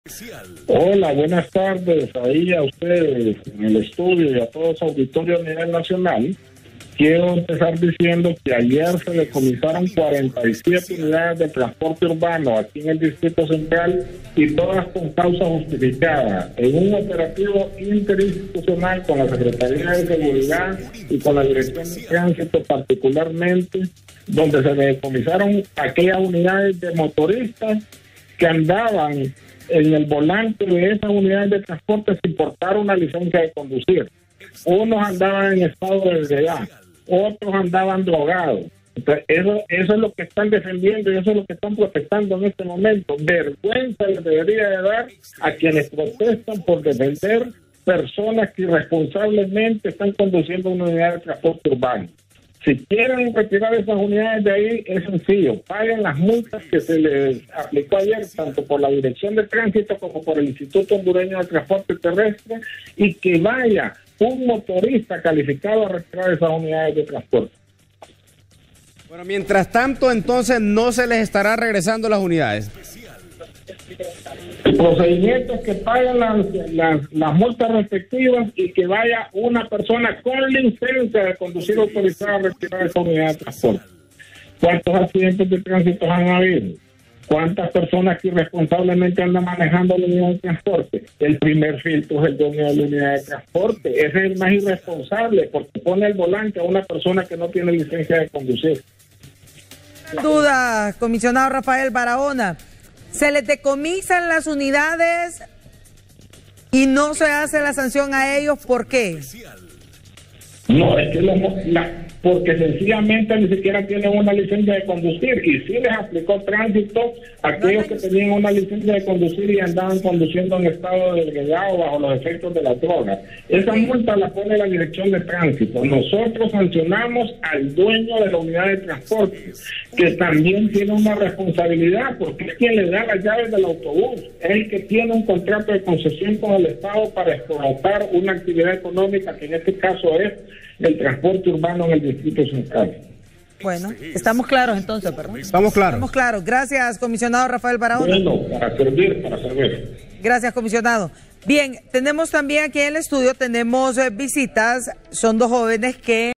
Hola, buenas tardes ahí a ustedes en el estudio y a todos los auditorios a nivel nacional. Quiero empezar diciendo que ayer se decomisaron 47 unidades de transporte urbano aquí en el Distrito Central y todas con causa justificada, en un operativo interinstitucional con la Secretaría de Seguridad y con la Dirección de Tránsito particularmente, donde se decomisaron aquellas unidades de motoristas que andaban en el volante de esas unidades de transporte sin portar una licencia de conducir. Unos andaban en estado de ebriedad, otros andaban drogados. Entonces, eso es lo que están defendiendo y eso es lo que están protestando en este momento. Vergüenza les debería de dar a quienes protestan por defender personas que irresponsablemente están conduciendo una unidad de transporte urbano. Si quieren retirar esas unidades de ahí, es sencillo. Paguen las multas que se les aplicó ayer, tanto por la Dirección de Tránsito como por el Instituto Hondureño de Transporte Terrestre, y que vaya un motorista calificado a retirar esas unidades de transporte. Bueno, mientras tanto, entonces, no se les estará regresando las unidades. El procedimiento es que paguen las multas respectivas y que vaya una persona con licencia de conducir autorizada a retirar esa unidad de transporte. ¿Cuántos accidentes de tránsito han habido? ¿Cuántas personas que irresponsablemente andan manejando la unidad de transporte? El primer filtro es el dueño de la unidad de transporte. Ese es el más irresponsable porque pone el volante a una persona que no tiene licencia de conducir. Sin duda, comisionado Rafael Barahona, se les decomisan las unidades y no se hace la sanción a ellos, ¿por qué? No, es que porque sencillamente ni siquiera tienen una licencia de conducir, y sí les aplicó tránsito a aquellos que tenían una licencia de conducir y andaban conduciendo en estado de ebriedad o bajo los efectos de la droga. Esa multa la pone la Dirección de Tránsito. Nosotros sancionamos al dueño de la unidad de transporte, que también tiene una responsabilidad porque es quien le da las llaves del autobús, es el que tiene un contrato de concesión con el Estado para explotar una actividad económica que en este caso es el transporte urbano en el Distrito Central. Bueno, estamos claros entonces, ¿verdad? Estamos claros. Estamos claros. Gracias, comisionado Rafael Barahona. Bueno, para servir. Gracias, comisionado. Bien, tenemos también aquí en el estudio, tenemos visitas, son dos jóvenes que